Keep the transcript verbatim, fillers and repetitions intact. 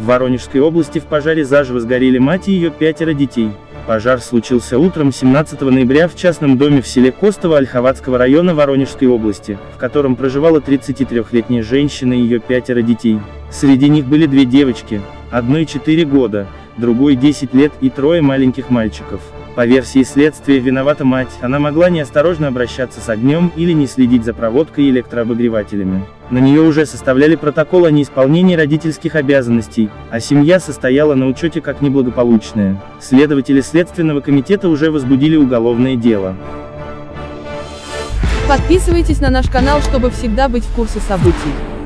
Воронежской области в пожаре заживо сгорели мать и ее пятеро детей. Пожар случился утром семнадцатого ноября в частном доме в селе Костово Ольховатского района Воронежской области, в котором проживала тридцатитрёхлетняя женщина и ее пятеро детей. Среди них были две девочки, одной четыре года, другой десять лет и трое маленьких мальчиков. По версии следствия виновата мать, она могла неосторожно обращаться с огнем или не следить за проводкой и электрообогревателями. На нее уже составляли протокол о неисполнении родительских обязанностей, а семья состояла на учете как неблагополучная. Следователи Следственного комитета уже возбудили уголовное дело. Подписывайтесь на наш канал, чтобы всегда быть в курсе событий.